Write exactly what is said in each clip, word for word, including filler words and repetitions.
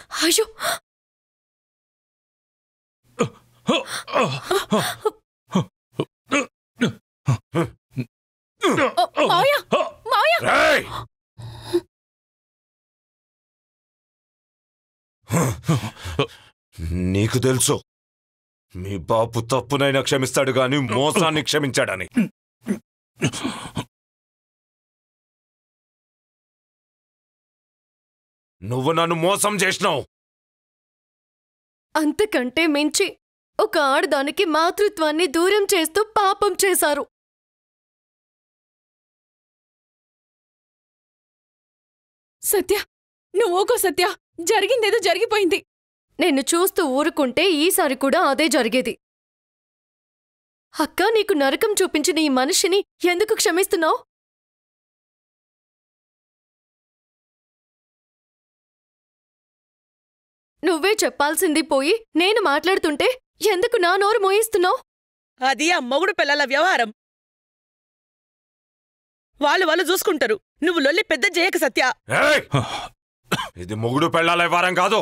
అయ్యో నీకు తెలుసు మీ బాపు తప్పునైనా క్షమిస్తాడు గాని మోసాన్ని క్షమించాడని. నువ్వు నన్ను మోసం చేసినావు. అంతకంటే మించి ఒక ఆడదానికి మాతృత్వాన్ని దూరం చేస్తూ పాపం చేశారు. సత్య, నువ్వు ఓకో సత్య, జరిగిందేదో జరిగిపోయింది. నిన్ను చూస్తూ ఊరుకుంటే ఈసారి కూడా అదే జరిగేది. అక్క, నీకు నరకం చూపించిన ఈ మనిషిని ఎందుకు క్షమిస్తున్నావు? నువ్వే చెప్పాల్సింది పోయి నేను మాట్లాడుతుంటే ఎందుకు నా నోరు మోయిస్తున్నావు? అది ఆ మొగుడు పిల్లల వ్యవహారం. వాళ్ళు వాళ్ళు చూసుకుంటారు. నువ్వు లొల్లి పెద్ద చేయక సత్య. ఇది మొగుడు పెళ్ళాల వ్యవహారం కాదు,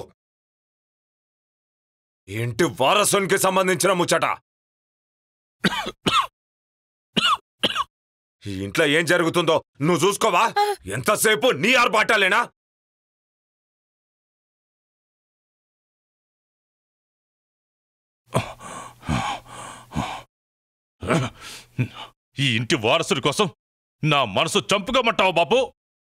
ఇంటి వారసునికి సంబంధించిన ముచ్చట. ఈ ఇంట్లో ఏం జరుగుతుందో నువ్వు చూసుకోవా? ఎంతసేపు నీ ఆర్బాటాలేనా? ఈ ఇంటి వారసుడి కోసం నా మనసు చంపుకోమంటావు బాబు?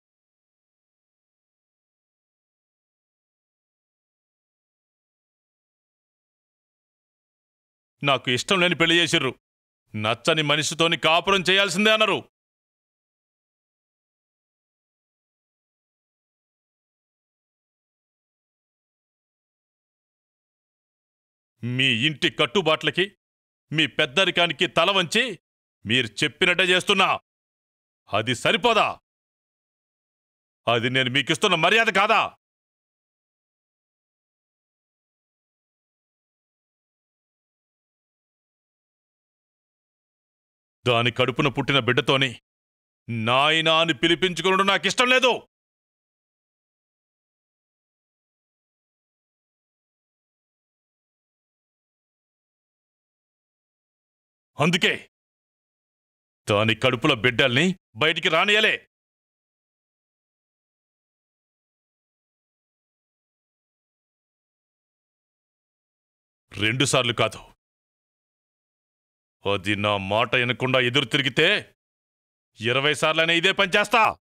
నాకు ఇష్టం లేని పెళ్లి చేసిర్రు. నచ్చని మనిషితోని కాపురం చేయాల్సిందే అన్నారు. మీ ఇంటి కట్టుబాట్లకి, మీ పెద్దరికానికి తల వంచి మీరు చెప్పినట్టే చేస్తున్నా. అది సరిపోదా? అది నేను మీకిస్తున్న మర్యాద కాదా? దాని కడుపున పుట్టిన బిడ్డతోని నాయనా అని పిలిపించుకునడం నాకిష్టం లేదు. అందుకే దాని కడుపుల బిడ్డల్ని బయటికి రానియలే. రెండుసార్లు కాదు, అది నా మాట వినకుండా ఎదురు తిరిగితే ఇరవై సార్లనే ఇదే పనిచేస్తా.